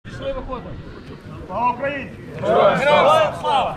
Пішли, виходимо. Слава Україні! Героям слава!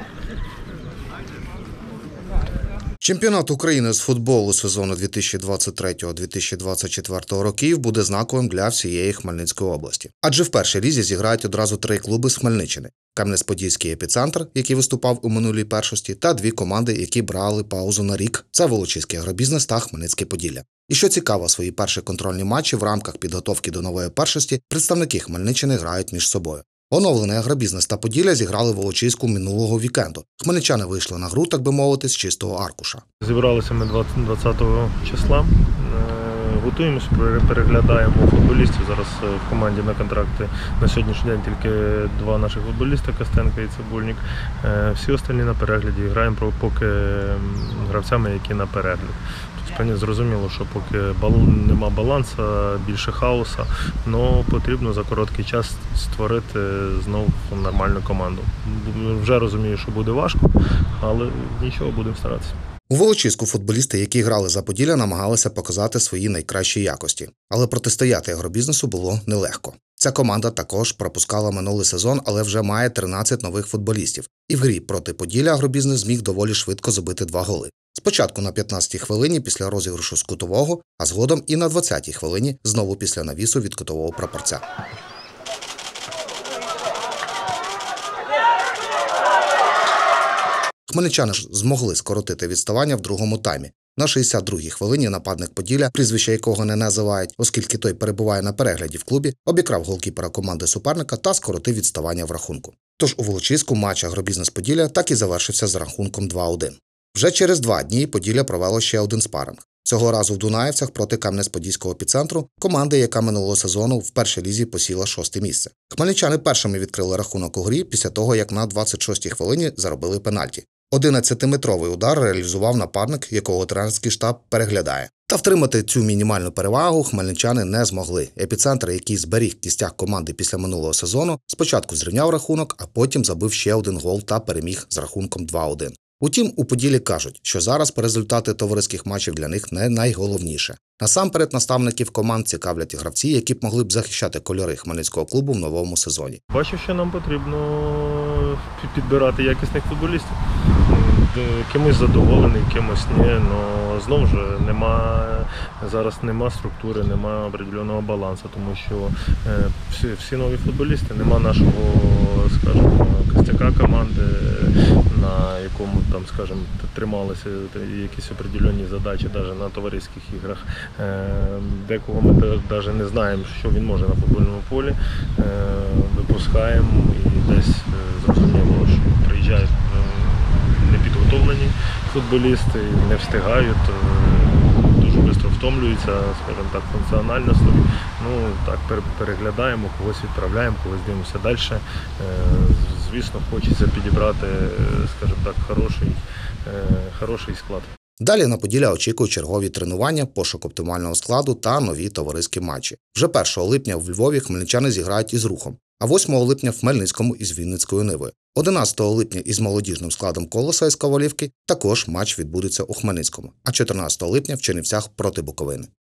Чемпіонат України з футболу сезону 2023-2024 років буде знаковим для всієї Хмельницької області. Адже в першій лізі зіграють одразу 3 клуби з Хмельниччини – Кам'янець-Подільський «Епіцентр», який виступав у минулій першості, та 2 команди, які брали паузу на рік – це Волочиський агробізнес та Хмельницьке Поділля. І що цікаво, свої перші контрольні матчі в рамках підготовки до нової першості представники Хмельниччини грають між собою. Оновлений агробізнес та Поділля зіграли в Волочиську минулого вікенду. Хмельничани вийшли на гру, так би мовити, з чистого аркуша. Зібралися ми 20 числа. Готуємося, переглядаємо футболістів. Зараз в команді на контракти на сьогоднішній день тільки 2 наших футболіста, Костенко і Цибульник. Всі остальні на перегляді. Граємо поки гравцями, які на перегляд. Тобто зрозуміло, що поки нема балансу, більше хаоса, але потрібно за короткий час створити знову нормальну команду. Вже розумію, що буде важко, але нічого, будемо старатися. У Волочиську футболісти, які грали за Поділля, намагалися показати свої найкращі якості. Але протистояти агробізнесу було нелегко. Ця команда також пропускала минулий сезон, але вже має 13 нових футболістів. І в грі проти Поділля агробізнес зміг доволі швидко забити 2 голи. Спочатку на 15-й хвилині після розіграшу з кутового, а згодом і на 20-й хвилині знову після навісу від кутового прапорця. Хмельничани ж змогли скоротити відставання в другому таймі. На 62-й хвилині нападник Поділля, прізвище якого не називають, оскільки той перебуває на перегляді в клубі, обікрав голкіпера команди суперника та скоротив відставання в рахунку. Тож у Волочиську матч агробізнес Поділля так і завершився з рахунком 2-1. Вже через 2 дні Поділля провело ще один спаринг. Цього разу в Дунаївцях проти Кам'янець-Подільського «Епіцентру», команди, яка минулого сезону в першій лізі посіла 6-те місце. Хмельничани першими відкрили рахунок у грі після того, як на 26-й хвилині заробили пенальті. 11-метровий удар реалізував нападник, якого тренерський штаб переглядає. Та втримати цю мінімальну перевагу хмельничани не змогли. «Епіцентр», який зберіг кістяк команди після минулого сезону, спочатку зрівняв рахунок, а потім забив ще 1 гол та переміг з рахунком 2-1. Утім, у Поділлі кажуть, що зараз результати товариських матчів для них не найголовніше. Насамперед наставників команд цікавлять гравці, які б могли б захищати кольори хмельницького клубу в новому сезоні. Бачу, що нам потрібно підбирати якісних футболістів. Кимось задоволений, кимось ні, але знову ж зараз нема структури, нема определеного балансу, тому що всі нові футболісти, нема нашого, скажімо, костяка команди, на якому там, скажімо, трималися якісь определені задачі навіть на товариських іграх. Декого ми навіть не знаємо, що він може на футбольному полі. Випускаємо і десь зрозуміло, що приїжджають непідготовлені футболісти, не встигають, дуже швидко втомлюються, скажімо так, функціонально. Так, переглядаємо, когось відправляємо, когось дивимося далі. Звісно, хочеться підібрати, скажімо так, хороший склад. Далі на Поділля очікують чергові тренування, пошук оптимального складу та нові товариські матчі. Вже 1 липня в Львові хмельничани зіграють із «Рухом», а 8 липня в Хмельницькому із Вінницькою «Нивою». 11 липня із молодіжним складом «Колоса» із Ковалівки також матч відбудеться у Хмельницькому, а 14 липня в Чернівцях проти Буковини.